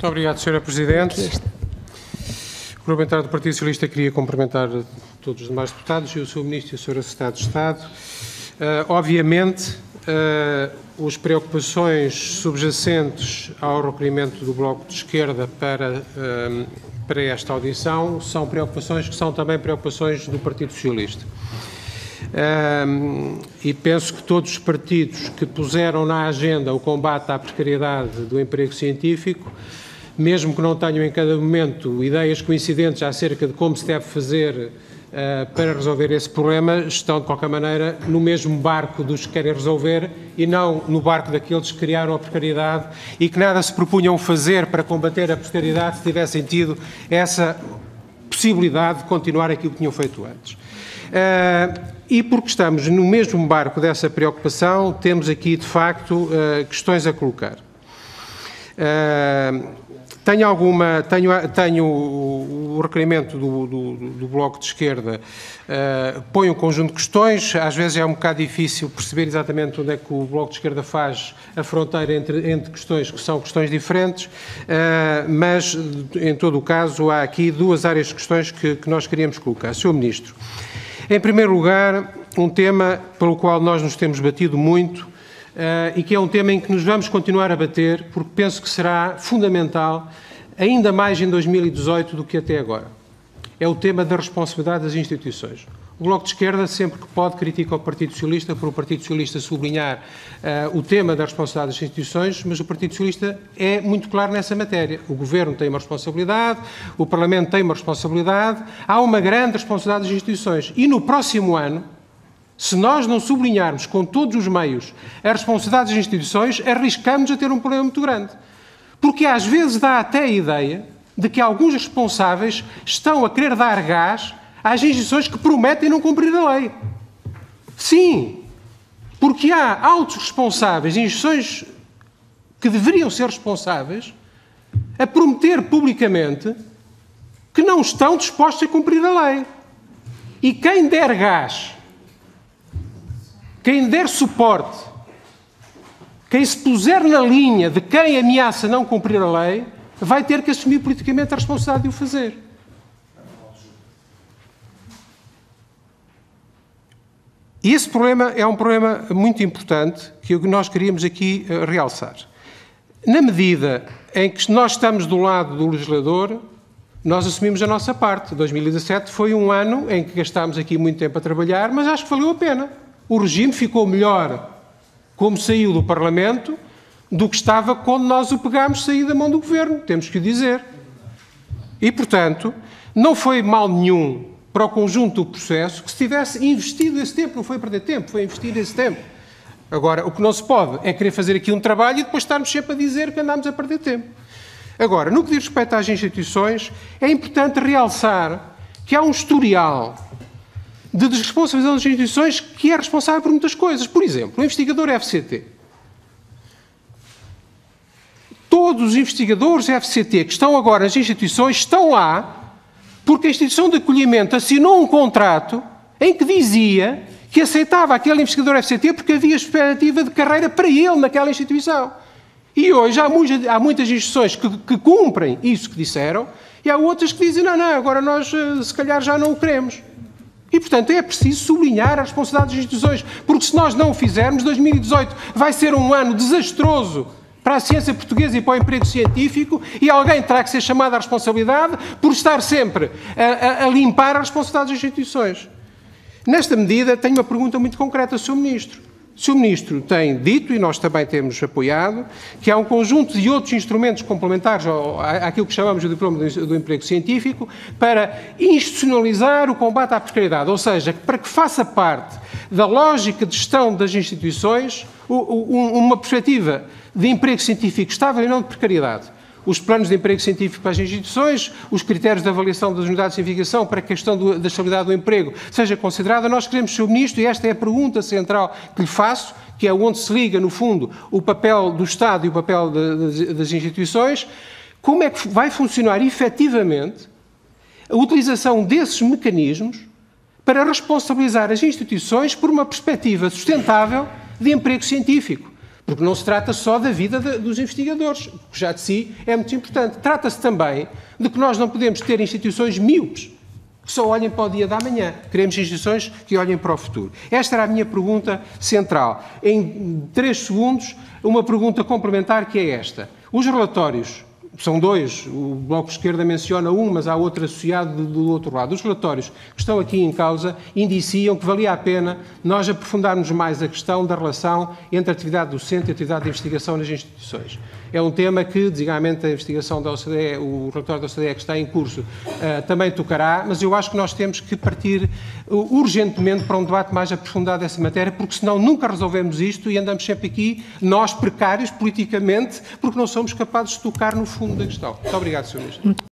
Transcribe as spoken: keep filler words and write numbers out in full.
Muito obrigado, senhora Presidente. O parlamentar do Partido Socialista queria cumprimentar todos os demais deputados e o senhor Ministro e o senhor Secretário de Estado. Uh, obviamente, uh, as preocupações subjacentes ao requerimento do Bloco de Esquerda para, uh, para esta audição são preocupações que são também preocupações do Partido Socialista. Uh, e penso que todos os partidos que puseram na agenda o combate à precariedade do emprego científico, mesmo que não tenham em cada momento ideias coincidentes acerca de como se deve fazer uh, para resolver esse problema, estão de qualquer maneira no mesmo barco dos que querem resolver e não no barco daqueles que criaram a precariedade e que nada se propunham fazer para combater a precariedade se tivessem tido essa possibilidade de continuar aquilo que tinham feito antes. Uh, e porque estamos no mesmo barco dessa preocupação, temos aqui, de facto, uh, questões a colocar. Uh, tenho alguma, tenho, tenho o, o requerimento do, do, do Bloco de Esquerda, uh, põe um conjunto de questões, às vezes é um bocado difícil perceber exatamente onde é que o Bloco de Esquerda faz a fronteira entre, entre questões que são questões diferentes, uh, mas, em todo o caso, há aqui duas áreas de questões que, que nós queríamos colocar. senhor Ministro, em primeiro lugar, um tema pelo qual nós nos temos batido muito uh, e que é um tema em que nos vamos continuar a bater, porque penso que será fundamental, ainda mais em dois mil e dezoito do que até agora. É o tema da responsabilidade das instituições. O Bloco de Esquerda, sempre que pode, critica o Partido Socialista por o Partido Socialista sublinhar uh, o tema da responsabilidade das instituições, mas o Partido Socialista é muito claro nessa matéria. O Governo tem uma responsabilidade, o Parlamento tem uma responsabilidade, há uma grande responsabilidade das instituições. E no próximo ano, se nós não sublinharmos com todos os meios a responsabilidade das instituições, arriscamos a ter um problema muito grande. Porque às vezes dá até a ideia de que alguns responsáveis estão a querer dar gás às instituições que prometem não cumprir a lei. Sim, porque há altos responsáveis, instituições que deveriam ser responsáveis, a prometer publicamente que não estão dispostos a cumprir a lei. E quem der gás, quem der suporte, quem se puser na linha de quem ameaça não cumprir a lei, vai ter que assumir politicamente a responsabilidade de o fazer. E esse problema é um problema muito importante que nós queríamos aqui uh, realçar. Na medida em que nós estamos do lado do legislador, nós assumimos a nossa parte. dois mil e dezassete foi um ano em que gastámos aqui muito tempo a trabalhar, mas acho que valeu a pena. O regime ficou melhor como saiu do Parlamento do que estava quando nós o pegámos sair da mão do Governo, temos que o dizer. E, portanto, não foi mal nenhum para o conjunto do processo, que se tivesse investido esse tempo, não foi perder tempo, foi investir esse tempo. Agora, o que não se pode é querer fazer aqui um trabalho e depois estarmos sempre a dizer que andamos a perder tempo. Agora, no que diz respeito às instituições, é importante realçar que há um historial de desresponsabilização das instituições que é responsável por muitas coisas. Por exemplo, o investigador F C T. Todos os investigadores F C T que estão agora nas instituições estão lá porque a instituição de acolhimento assinou um contrato em que dizia que aceitava aquele investigador F C T porque havia expectativa de carreira para ele naquela instituição. E hoje há muitas, há muitas instituições que, que cumprem isso que disseram e há outras que dizem, não, não, agora nós se calhar já não o queremos. E, portanto, é preciso sublinhar a responsabilidade das instituições, porque se nós não o fizermos, dois mil e dezoito vai ser um ano desastroso para a ciência portuguesa e para o emprego científico e alguém terá que ser chamado à responsabilidade por estar sempre a, a, a limpar a responsabilidade das instituições. Nesta medida, tenho uma pergunta muito concreta ao senhor Ministro. O senhor Ministro tem dito, e nós também temos apoiado, que há um conjunto de outros instrumentos complementares ao, àquilo que chamamos de diploma do, do emprego científico para institucionalizar o combate à precariedade, ou seja, para que faça parte da lógica de gestão das instituições o, o, uma perspectiva de emprego científico estável e não de precariedade. Os planos de emprego científico para as instituições, os critérios de avaliação das unidades de investigação para que a questão do, da estabilidade do emprego seja considerada. Nós queremos, senhor Ministro, e esta é a pergunta central que lhe faço, que é onde se liga, no fundo, o papel do Estado e o papel de, de, das instituições, como é que vai funcionar efetivamente a utilização desses mecanismos para responsabilizar as instituições por uma perspectiva sustentável de emprego científico. Porque não se trata só da vida de, dos investigadores, que já de si é muito importante. Trata-se também de que nós não podemos ter instituições míopes, que só olhem para o dia da manhã. Queremos instituições que olhem para o futuro. Esta era a minha pergunta central. Em três segundos, uma pergunta complementar que é esta. Os relatórios, são dois, o Bloco de Esquerda menciona um, mas há outro associado do outro lado. Os relatórios que estão aqui em causa indiciam que valia a pena nós aprofundarmos mais a questão da relação entre a atividade docente e a atividade de investigação nas instituições. É um tema que, designadamente, a investigação da O C D E, o relatório da O C D E que está em curso, uh, também tocará, mas eu acho que nós temos que partir uh, urgentemente para um debate mais aprofundado dessa matéria, porque senão nunca resolvemos isto e andamos sempre aqui, nós precários politicamente, porque não somos capazes de tocar no fundo da questão. Muito obrigado, senhor Ministro.